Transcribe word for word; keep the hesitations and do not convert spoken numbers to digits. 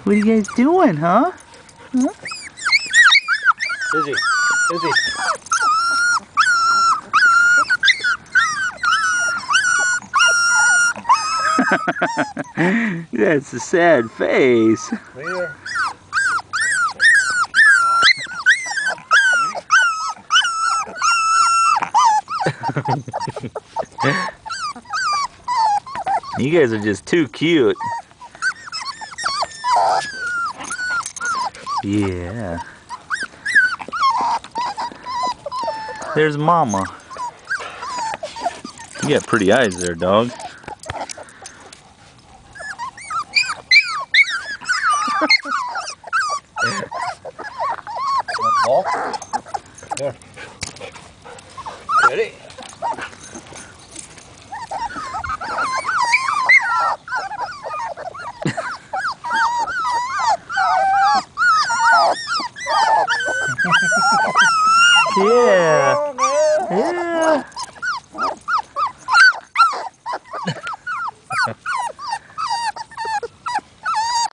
What are you guys doing, huh? Huh? Izzy, Izzy. That's a sad face. Later. You guys are just too cute. Yeah. There's Mama. You got pretty eyes there, dog. Ball? Here. Ready? Yeah. Yeah.